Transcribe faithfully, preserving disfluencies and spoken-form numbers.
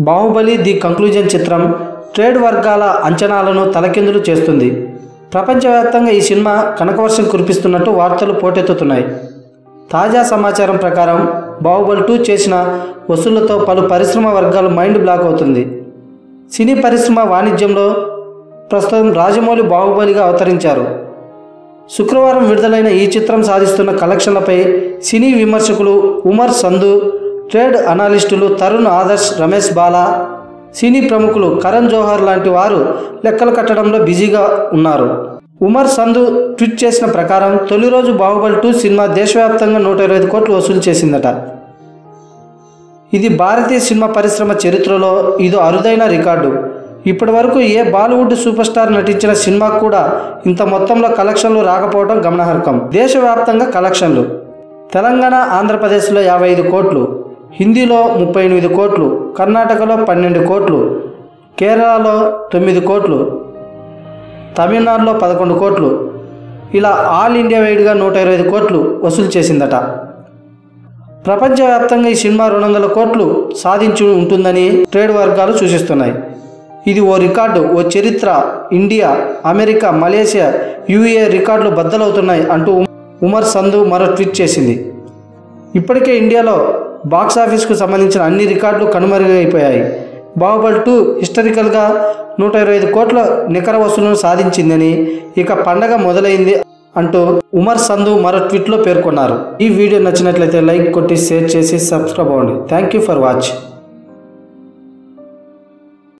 Baahubali the conclusion చిత్రం trade వర్గాల అంచనాలను తలకిందులు చేస్తుంది. ప్రపంచవ్యాప్తంగా ఈ సినిమా కనకవర్షం కురిపిస్తున్నట్టు వార్తలు పోటెత్తుతున్నాయి. తాజా సమాచారం ప్రకారం బాహుబలి టూ చేసిన వసూళ్లతో పలు పరిశ్రమ వర్గాలు మైండ్ బ్లాక్ అవుతుంది. సినీ పరిశ్రమ వాణిజ్యంలో ప్రస్తుతం రాజమౌళి బాహుబలిగా అవతరించారు. శుక్రవారం విడుదలైన ఈ చిత్రం సాధిస్తున్న కలెక్షన్లపై సినీ విమర్శకులు ఉమర్ సంధు, ట్రేడ్ అనలిస్టులు తరుణ్ ఆదర్శ్, రమేష్ బాలా, సినీ ప్రముఖులు కరణ్ జోహర్ లాంటి వారు లెక్కలు కట్టడంలో బిజీగా ఉన్నారు. ఉమర్ సంధు ట్వీట్ చేసిన ప్రకారం తొలి రోజు బాహుబలి టూ సినిమా దేశవ్యాప్తంగా నూట ఇరవై ఐదు కోట్లు వసూలు చేసిందట. ఇది భారతీయ సినిమా పరిశ్రమ చరిత్రలో ఇదో అరుదైన రికార్డు. ఇప్పటి వరకు ఏ బాలీవుడ్ సూపర్ స్టార్ నటించిన సినిమాకు కూడా ఇంత మొత్తంలో కలెక్షన్లు రాకపోవడం గమనార్హం. దేశవ్యాప్తంగా కలెక్షన్లు తెలంగాణ, ఆంధ్రప్రదేశ్లో యాభై ఐదు కోట్లు, హిందీలో ముప్పై ఎనిమిది కోట్లు, కర్ణాటకలో పన్నెండు కోట్లు, కేరళలో తొమ్మిది కోట్లు, తమిళనాడులో పదకొండు కోట్లు, ఇలా ఆల్ ఇండియా వైడ్గా నూట ఇరవై ఐదు కోట్లు వసూలు చేసిందట. ప్రపంచవ్యాప్తంగా ఈ సినిమా రెండు వందల కోట్లు సాధించి ఉంటుందని ట్రేడ్ వర్గాలు సూచిస్తున్నాయి. ఇది ఓ రికార్డు, ఓ చరిత్ర. ఇండియా, అమెరికా, మలేషియా, యూఏ రికార్డులు బద్దలవుతున్నాయి అంటూ ఉమర్ సంధు మరో ట్వీట్ చేసింది. ఇప్పటికే ఇండియాలో బాక్సాఫీస్కు సంబంధించిన అన్ని రికార్డులు కనుమరుగైపోయాయి. బాహుబలి టూ హిస్టరికల్గా నూట ఇరవై ఐదు కోట్ల నికర వసూలును సాధించిందని, ఇక పండగ మొదలైంది అంటూ ఉమర్ సంధు మరో ట్వీట్లో పేర్కొన్నారు. ఈ వీడియో నచ్చినట్లయితే లైక్ కొట్టి షేర్ చేసి సబ్స్క్రైబ్ అవ్వండి. Thank you for watch.